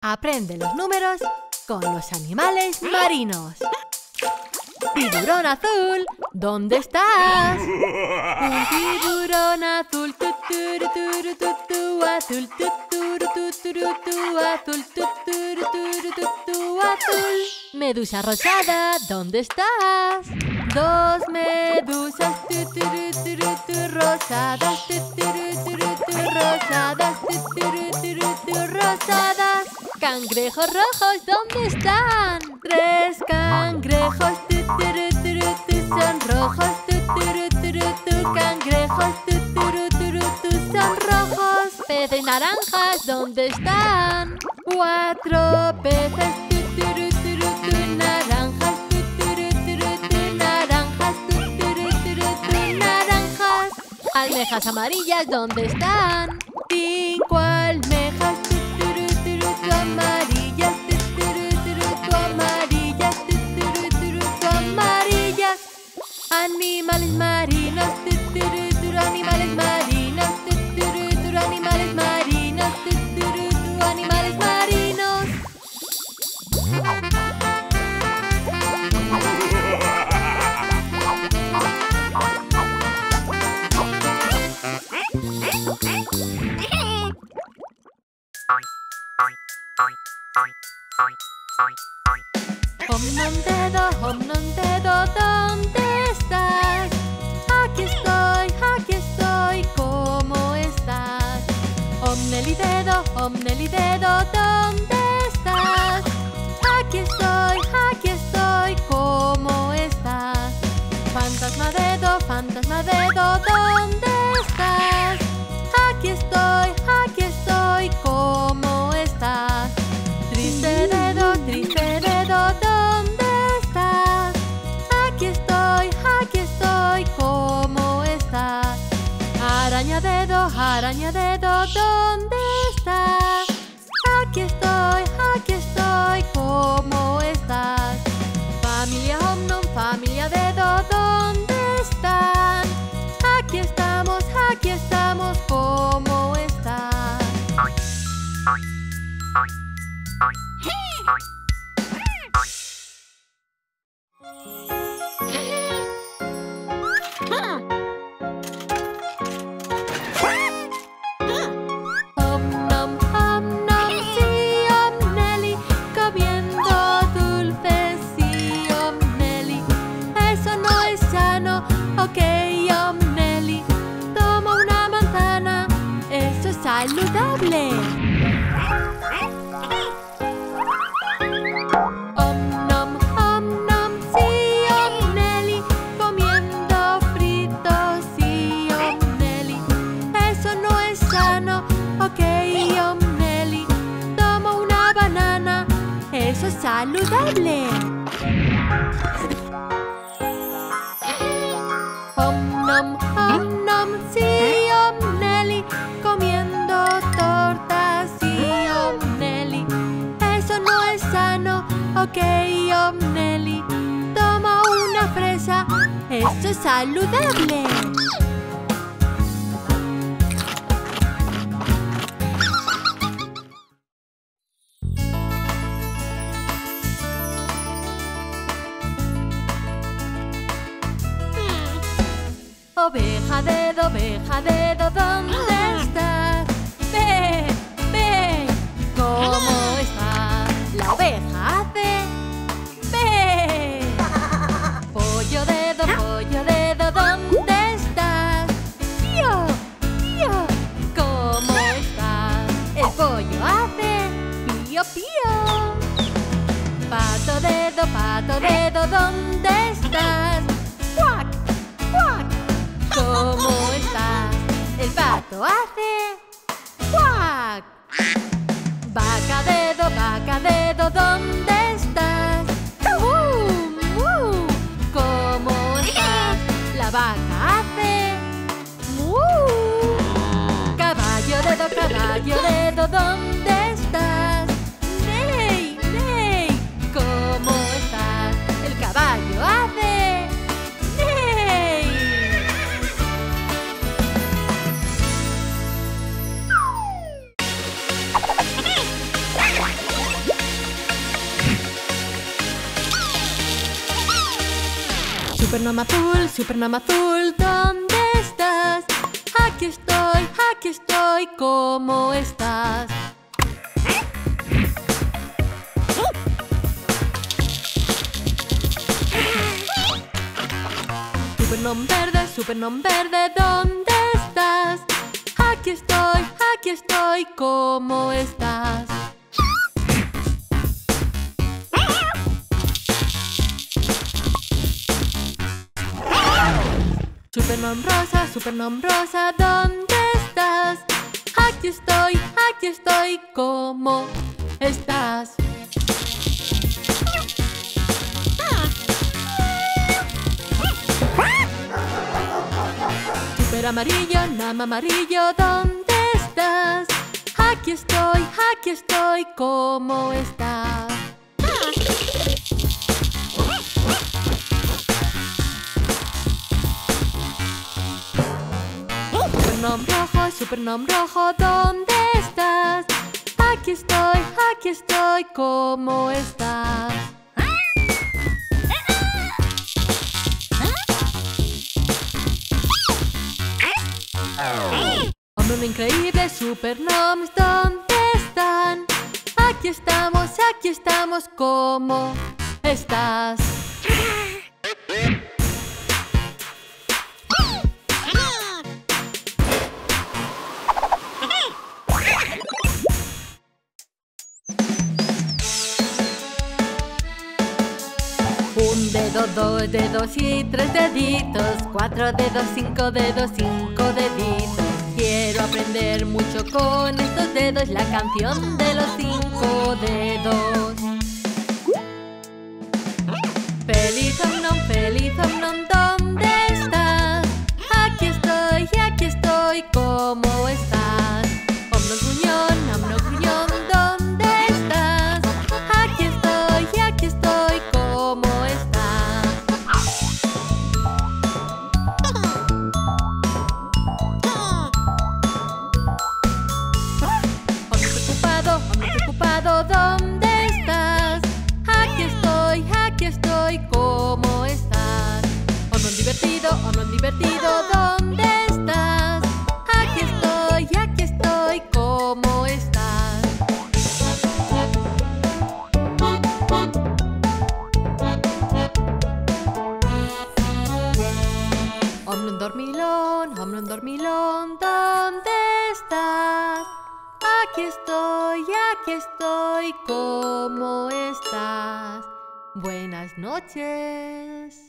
Aprende los números con los animales marinos. Tiburón azul, ¿dónde estás? Un tiburón azul, tuturu, turu, tutu, azul, tuturu, tuturu, tu, azul, tuturu, turu, tutu, azul. Medusa rosada, ¿dónde estás? Dos medusas, tuturu, turu, tu, rosadas, tuturu, turu, tu, rosadas, tuturu, turu, tu, rosadas. Cangrejos rojos, ¿dónde están? Tres cangrejos, tuturu, turu, tu, son rojos, tuturu, turu, tu, cangrejos, tuturu, turu, tu, son rojos. Peces naranjas, ¿dónde están? Cuatro peces, tuturu, turu, tu, naranjas, tuturu, turu, tu, naranjas, tuturu, turu, tu, naranjas. Almejas amarillas, ¿dónde están? Cinco almejas, tuturu, turu, tu, amarillas, tuturu, turu, tu, amarillas, tuturu, turu, tu, amarillas. Animales marinos, tuturu, turu, animales marinos, tuturu, turu, animales marinos, tuturu, turu, animales marinos. Homnon dedo, ¿dónde estás? Aquí estoy, ¿cómo estás? Omneli dedo, ¿dónde estás? Aquí estoy, ¿cómo estás? Fantasma dedo, ¿dónde estás? Aquí estoy, ¿cómo estás? Triste dedo, ¿dónde estás? Aquí estoy, ¿cómo estás? Araña dedo, ¿dónde estás? Aquí estoy, ¿cómo estás? Familia Omnon, familia dedo, ¿dónde están? Aquí estamos, ¿cómo estás? Omnom, sí, Omneli, comiendo dulces, sí, Omneli. Eso no es sano, ok, Omneli. Toma una manzana, eso es saludable. Omnom, sí, Omneli, comiendo fritos, sí, Omneli. Eso no es sano, ok, Omneli. Toma una banana, eso es saludable. Omnom, sí, Omneli, comiendo tortas, sí, Omneli. Eso no es sano, ok, Omneli. Toma una fresa, eso es saludable. Oveja dedo, ¿dónde estás? Ve, ¿cómo estás? La oveja hace ve. Pollo dedo, ¿dónde estás? Pío, ¿cómo estás? El pollo hace pío, pío. Pato dedo, ¿dónde estás? ¡Cuac! ¿Cómo estás? El pato hace ¡cuac! Vaca dedo, ¿dónde estás? ¿Cómo estás? La vaca hace ¡mu! Caballo dedo, ¿dónde estás? ¡Ney! ¿Cómo estás? El caballo hace ¡ney! Supernoma azul, ¿dónde estás? Aquí estoy, ¿cómo estás? Supernom verde, ¿dónde estás? Aquí estoy, ¿cómo estás? Supernom rosa, ¿dónde estás? Aquí estoy, ¿cómo estás? Amarillo, Nam amarillo, ¿dónde estás? Aquí estoy, ¿cómo estás? Supernom rojo, ¿dónde estás? Aquí estoy, ¿cómo estás? Hombre increíble, Supernoms, ¿dónde están? Aquí estamos, ¿cómo estás? Un dedo, dos dedos y tres deditos, cuatro dedos, cinco deditos. Quiero aprender mucho con estos dedos, la canción de los 5 dedos. Feliz Omnom, ¿dónde estás? Aquí estoy, ¿cómo estás? Omnom gruñón, ¿dónde estás? Aquí estoy, ¿cómo estás? Omnom preocupado, ¿dónde estás? Aquí estoy, ¿cómo estás? Omnom divertido, ¿dónde estás? Aquí estoy, ¿cómo estás? Omnom dormilón, ¿dónde estás? Aquí estoy, ¿cómo estás? Buenas noches.